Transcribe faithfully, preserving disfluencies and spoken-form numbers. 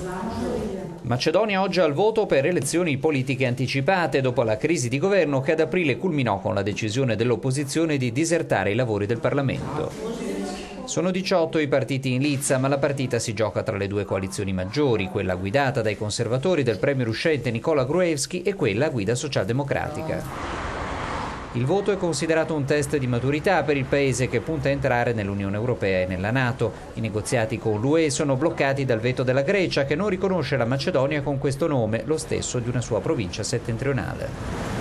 Macedonia oggi al voto per elezioni politiche anticipate dopo la crisi di governo che ad aprile culminò con la decisione dell'opposizione di disertare i lavori del Parlamento. Sono diciotto i partiti in lizza, ma la partita si gioca tra le due coalizioni maggiori, quella guidata dai conservatori del premier uscente Nikola Gruevski e quella a guida socialdemocratica. Il voto è considerato un test di maturità per il paese che punta a entrare nell'Unione Europea e nella NATO. I negoziati con l'U E sono bloccati dal veto della Grecia, che non riconosce la Macedonia con questo nome, lo stesso di una sua provincia settentrionale.